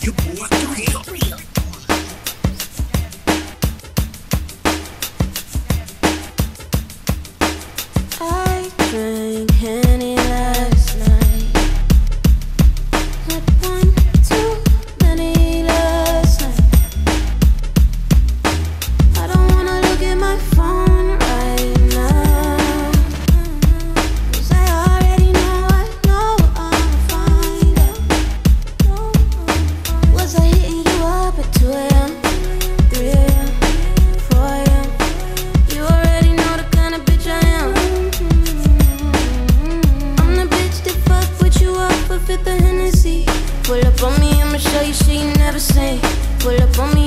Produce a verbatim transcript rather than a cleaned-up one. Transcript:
your boy Thrill. I drank Henny last night. Had one too many last night. I don't wanna look at my phone right now, 'cause I already know, I know I'll find out. Was I hitting you up at two A M, three A M, four A M? You already know the kind of bitch I am. I'm the bitch that fuck with you up a fifth of Hennessy. Pull up on me, I'ma show you shit you never seen. Pull up on me.